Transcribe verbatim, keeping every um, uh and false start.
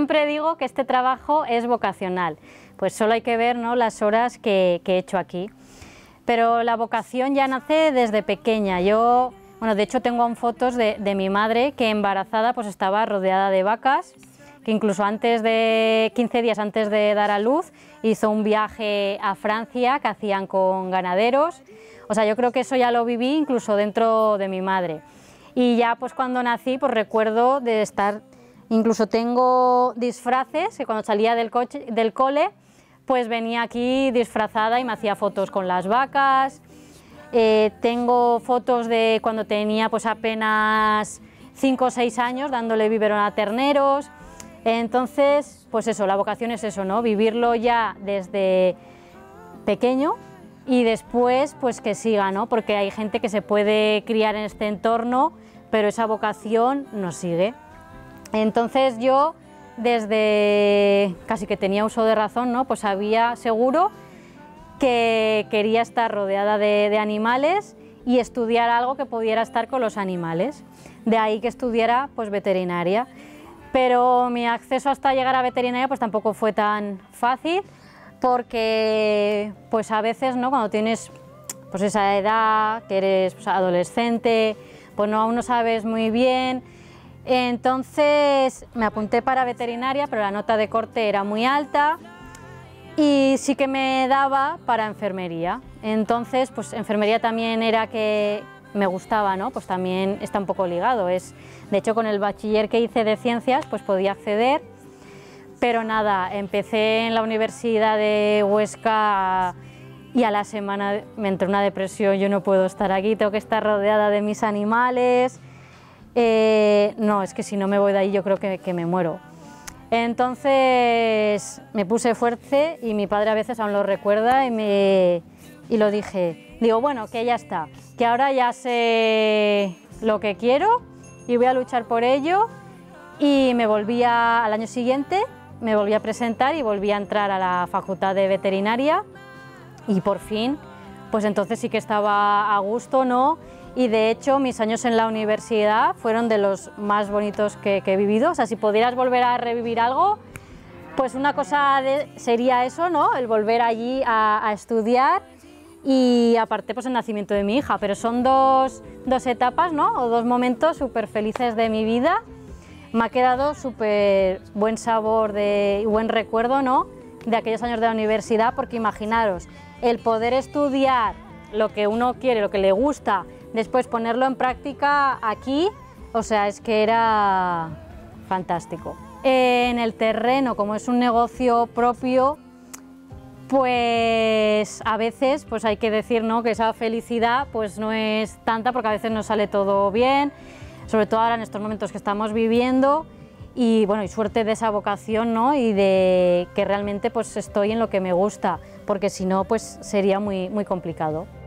siempre digo que este trabajo es vocacional, pues solo hay que ver, ¿no?, las horas que, que he hecho aquí. Pero la vocación ya nace desde pequeña. Yo, bueno, de hecho tengo aún fotos de, de mi madre que embarazada pues estaba rodeada de vacas, que incluso antes de quince días antes de dar a luz hizo un viaje a Francia que hacían con ganaderos. O sea, yo creo que eso ya lo viví incluso dentro de mi madre. Y ya pues cuando nací pues recuerdo de estar, incluso tengo disfraces que cuando salía del, coche, del cole pues venía aquí disfrazada y me hacía fotos con las vacas. Eh, tengo fotos de cuando tenía pues apenas cinco o seis años dándole biberón a terneros. Entonces, pues eso, la vocación es eso, ¿no?, vivirlo ya desde pequeño y después pues que siga, ¿no?, porque hay gente que se puede criar en este entorno, pero esa vocación no sigue. Entonces yo, desde casi que tenía uso de razón, ¿no?, pues sabía seguro que quería estar rodeada de, de animales y estudiar algo que pudiera estar con los animales. De ahí que estudiara pues veterinaria. Pero mi acceso hasta llegar a veterinaria pues tampoco fue tan fácil, porque pues a veces, ¿no?, cuando tienes pues esa edad, que eres pues, adolescente, pues no, aún no sabes muy bien. Entonces me apunté para veterinaria, pero la nota de corte era muy alta y sí que me daba para enfermería. Entonces pues enfermería también era que me gustaba, ¿no?, pues también está un poco ligado. Es, de hecho, con el bachiller que hice de ciencias pues podía acceder, pero nada, empecé en la Universidad de Huesca y a la semana me entró una depresión. Yo no puedo estar aquí, tengo que estar rodeada de mis animales. Eh, no, es que si no me voy de ahí yo creo que, que me muero. Entonces me puse fuerte y mi padre a veces aún lo recuerda y, me, y lo dije, digo, bueno, que ya está, que ahora ya sé lo que quiero y voy a luchar por ello. Y me volví a, al año siguiente, me volví a presentar y volví a entrar a la Facultad de Veterinaria y por fin, pues entonces sí que estaba a gusto, ¿no? Y de hecho mis años en la universidad fueron de los más bonitos que, que he vivido. O sea, si pudieras volver a revivir algo, pues una cosa de, sería eso, ¿no?, el volver allí a, a estudiar. Y aparte pues el nacimiento de mi hija, pero son dos, dos etapas, ¿no?, o dos momentos súper felices de mi vida. Me ha quedado súper buen sabor de, y buen recuerdo, ¿no?, de aquellos años de la universidad, porque imaginaros, el poder estudiar lo que uno quiere, lo que le gusta, después ponerlo en práctica aquí, o sea, es que era fantástico. En el terreno, como es un negocio propio, pues a veces pues hay que decir, ¿no?, que esa felicidad pues no es tanta, porque a veces no sale todo bien, sobre todo ahora en estos momentos que estamos viviendo. Y bueno, y suerte de esa vocación, ¿no?, y de que realmente pues estoy en lo que me gusta, porque si no pues sería muy, muy complicado.